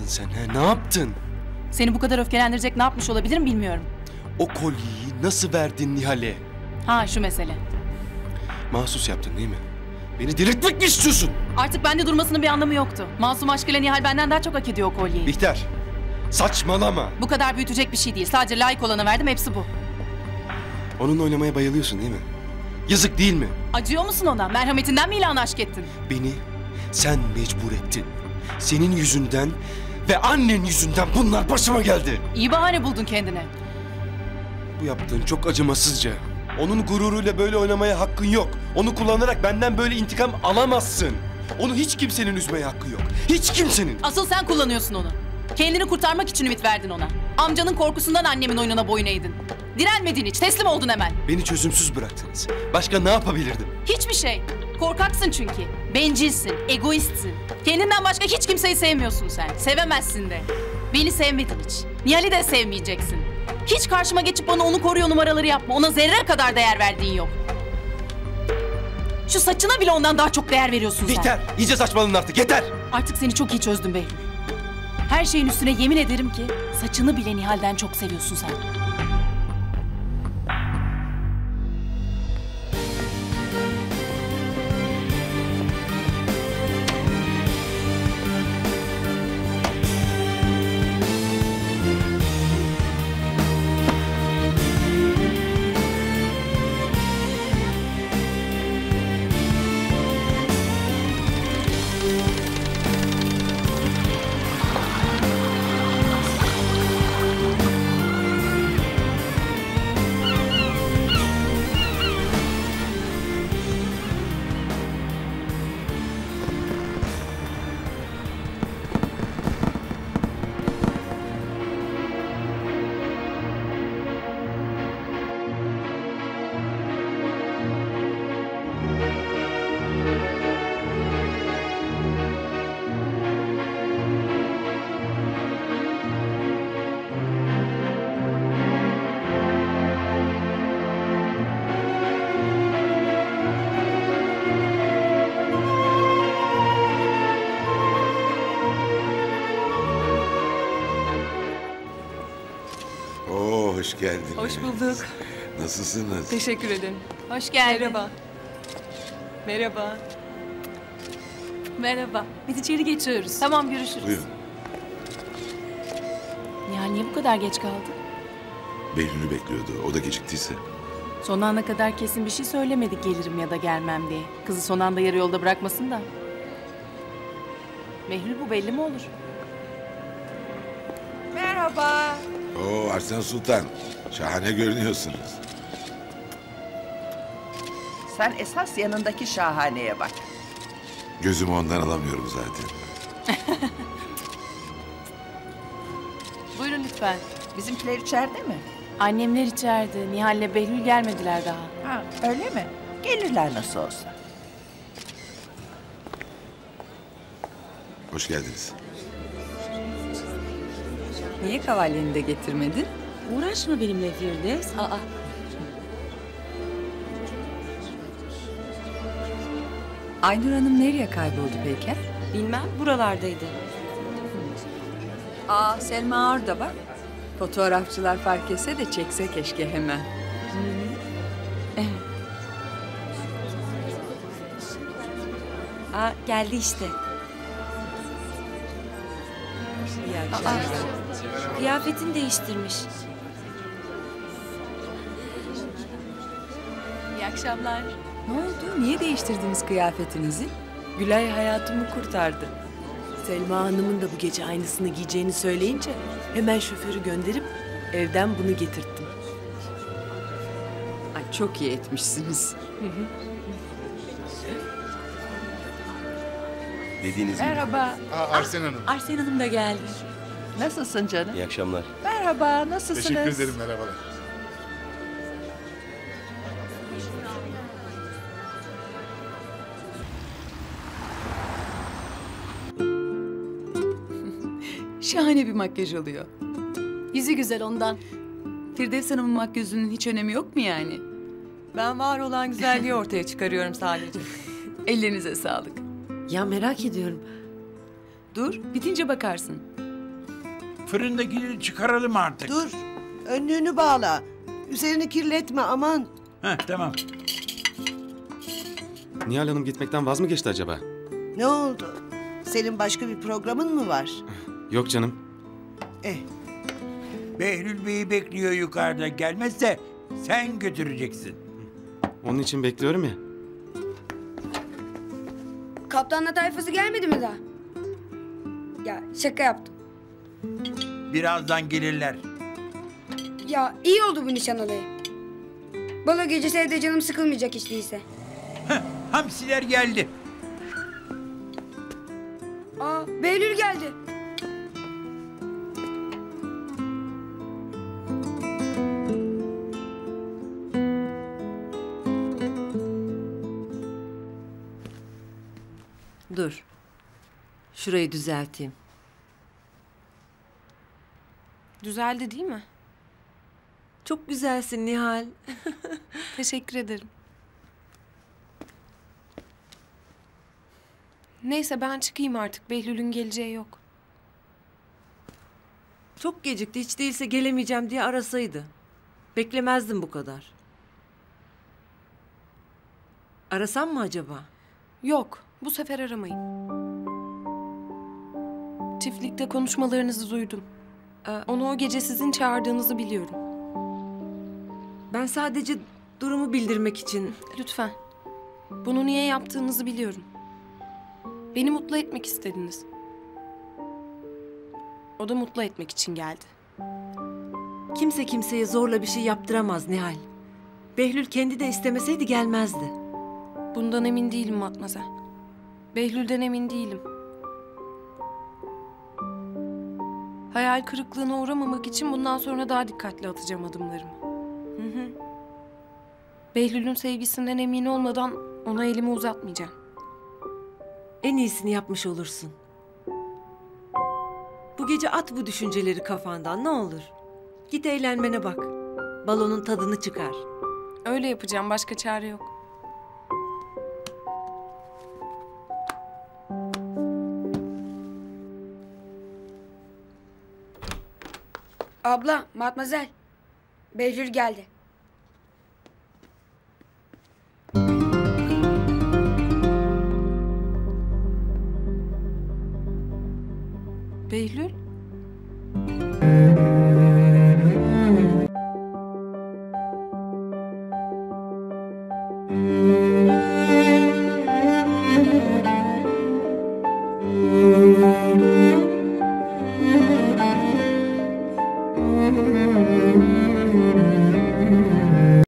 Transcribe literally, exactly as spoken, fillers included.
yaptın sen he? Ne yaptın? Seni bu kadar öfkelendirecek ne yapmış olabilirim bilmiyorum. O kolyeyi nasıl verdin Nihal'e? Ha şu mesele. Mahsus yaptın değil mi? Beni delirtmek mi istiyorsun? Artık bende durmasının bir anlamı yoktu. Masum aşkıyla Nihal benden daha çok hak ediyor o kolyeyi. Bihter, saçmalama. Bu kadar büyütecek bir şey değil. Sadece layık olana verdim, hepsi bu. Onunla oynamaya bayılıyorsun değil mi? Yazık değil mi? Acıyor musun ona? Merhametinden mi ilan aşk ettin? Beni sen mecbur ettin. Senin yüzünden ve annen yüzünden bunlar başıma geldi. İyi bahane buldun kendine. Bu yaptığın çok acımasızca. Onun gururuyla böyle oynamaya hakkın yok. Onu kullanarak benden böyle intikam alamazsın. Onu hiç kimsenin üzmeye hakkı yok. Hiç kimsenin. Asıl sen kullanıyorsun onu. Kendini kurtarmak için ümit verdin ona. Amcanın korkusundan annemin oyununa boyun eğdin. Direnmedin hiç, teslim oldun hemen. Beni çözümsüz bıraktınız. Başka ne yapabilirdim? Hiçbir şey. Korkaksın çünkü. Bencilsin, egoistsin. Kendinden başka hiç kimseyi sevmiyorsun sen. Sevemezsin de. Beni sevmedin hiç. Nihal'i de sevmeyeceksin. Hiç karşıma geçip bana onu koruyor numaraları yapma. Ona zerre kadar değer verdiğin yok. Şu saçına bile ondan daha çok değer veriyorsun sen. Yeter! İyice saçmaladın artık, yeter! Artık seni çok iyi çözdüm Behlül. Her şeyin üstüne yemin ederim ki saçını bile Nihal'den çok seviyorsun sen. Hoş geldiniz. Hoş bulduk. Nasılsınız? Teşekkür ederim. Hoş geldin. Merhaba. Merhaba. Merhaba. Biz içeri geçiyoruz. Tamam, görüşürüz. Buyurun. Nihal niye bu kadar geç kaldı? Behlül'ü bekliyordu. O da geciktiyse. Son ana kadar kesin bir şey söylemedik gelirim ya da gelmem diye. Kızı son anda yarı yolda bırakmasın da. Behlül bu belli mi olur? Merhaba. Oo Arslan Sultan. Şahane görünüyorsunuz. Sen esas yanındaki şahaneye bak. Gözümü ondan alamıyorum zaten. Buyurun lütfen. Bizimkiler içeride mi? Annemler içeride. Nihal'le Behlül gelmediler daha. Ha, öyle mi? Gelirler nasıl olsa. Hoş geldiniz. Niye kavalyeni de getirmedin? Uğraşma benimle Firdevs. Aa. Aynur Hanım nereye kayboldu peki? Bilmem, buralardaydı. Aa, Selma orada bak. Fotoğrafçılar fark etse de çekse keşke hemen. Evet. Aa, geldi işte. İyi akşamlar. Kıyafetini değiştirmiş. İyi akşamlar. Ne oldu? Niye değiştirdiniz kıyafetinizi? Gülay hayatımı kurtardı. Selma Hanım'ın da bu gece aynısını giyeceğini söyleyince hemen şoförü gönderip evden bunu getirttim. Ay çok iyi etmişsiniz. Dediğiniz gibi. Merhaba. Aa, Arsen Hanım. Arsen Hanım da geldi. Nasılsın canım? İyi akşamlar. Merhaba, nasılsınız? Teşekkür ederim, merhabalar. Şahane bir makyaj oluyor. Yüzü güzel ondan. Firdevs Hanım'ın makyajının hiç önemi yok mu yani? Ben var olan güzelliği ortaya çıkarıyorum sadece. Ellerinize sağlık. Ya merak ediyorum. Dur, bitince bakarsın. fırındakileri çıkaralım artık. Dur, önlüğünü bağla. Üzerini kirletme aman. Heh, tamam. Nihal Hanım gitmekten vaz mı geçti acaba? Ne oldu? Senin başka bir programın mı var? Yok canım. Eh, Behlül Bey'i bekliyor yukarıda. Gelmezse sen götüreceksin. Onun için bekliyorum ya. Kaptanla tayfası gelmedi mi daha? Ya şaka yaptım. Birazdan gelirler. Ya iyi oldu bu nişan olayı. Balo gecesi evde canım sıkılmayacak hiç değilse. Heh, hamsiler geldi. Aa, Behlül geldi. Dur. Şurayı düzelteyim. Düzeldi değil mi? Çok güzelsin Nihal. Teşekkür ederim. Neyse ben çıkayım artık. Behlül'ün geleceği yok. Çok gecikti. Hiç değilse gelemeyeceğim diye arasaydı. Beklemezdim bu kadar. Arasam mı acaba? Yok, bu sefer aramayın. Çiftlikte konuşmalarınızı duydum. Ee, onu o gece sizin çağırdığınızı biliyorum. Ben sadece durumu bildirmek için... Lütfen. Bunu niye yaptığınızı biliyorum. Beni mutlu etmek istediniz. O da mutlu etmek için geldi. Kimse kimseye zorla bir şey yaptıramaz Nihal. Behlül kendi de istemeseydi gelmezdi. Bundan emin değilim Matmazel. Behlül'den emin değilim. Hayal kırıklığına uğramamak için bundan sonra daha dikkatli atacağım adımlarımı. Hı hı. Behlül'ün sevgisinden emin olmadan ona elimi uzatmayacağım. En iyisini yapmış olursun. Bu gece at bu düşünceleri kafandan ne olur. Git eğlenmene bak. Balonun tadını çıkar. Öyle yapacağım, başka çare yok. Abla, Matmazel. Behlül geldi. Behlül? Thank you.